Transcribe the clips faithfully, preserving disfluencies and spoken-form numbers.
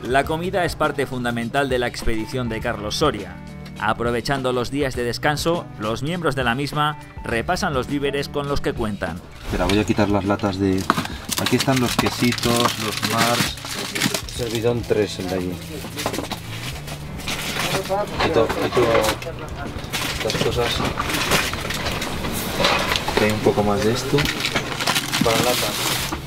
La comida es parte fundamental de la expedición de Carlos Soria. Aprovechando los días de descanso, los miembros de la misma repasan los víveres con los que cuentan. Espera, voy a quitar las latas de... Aquí están los quesitos, los Mars... Servidón tres, el de allí. Quito, quito estas cosas. Aquí hay un poco más de esto. Para latas.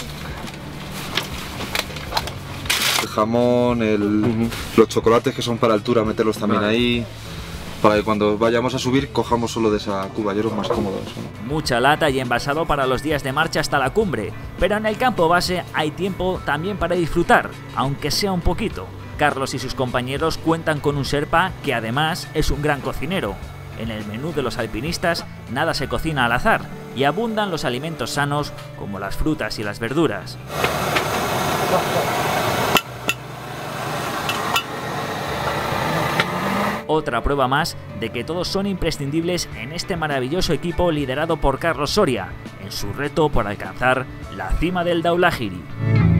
El jamón, el, uh-huh. los chocolates que son para altura, meterlos también vale. ahí. Para que cuando vayamos a subir cojamos solo de esa cuba, yo más cómodo. ¿No? Mucha lata y envasado para los días de marcha hasta la cumbre, pero en el campo base hay tiempo también para disfrutar, aunque sea un poquito. Carlos y sus compañeros cuentan con un Sherpa que además es un gran cocinero. En el menú de los alpinistas nada se cocina al azar y abundan los alimentos sanos como las frutas y las verduras. Otra prueba más de que todos son imprescindibles en este maravilloso equipo liderado por Carlos Soria, en su reto por alcanzar la cima del Dhaulagiri.